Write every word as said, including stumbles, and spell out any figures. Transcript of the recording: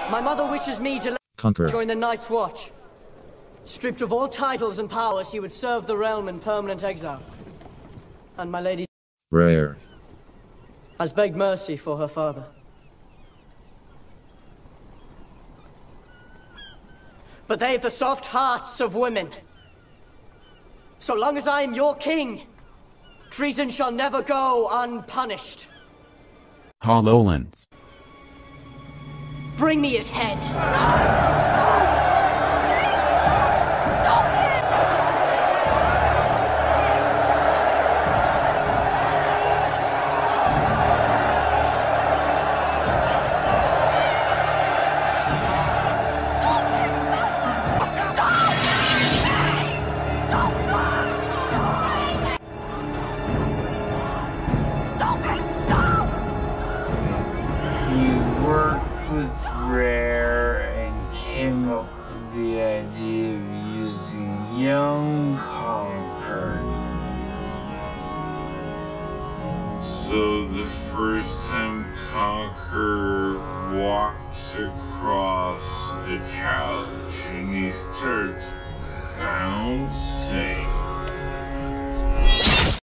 My mother wishes me to Conker. join the Night's Watch. Stripped of all titles and powers, he would serve the realm in permanent exile. And my lady Rare. has begged mercy for her father. But they've the soft hearts of women. So long as I am your king, treason shall never go unpunished. HoloLens. Bring me his head. He worked with Rare and came up with the idea of using young Conker. So the first time Conker walks across the couch and he starts bouncing.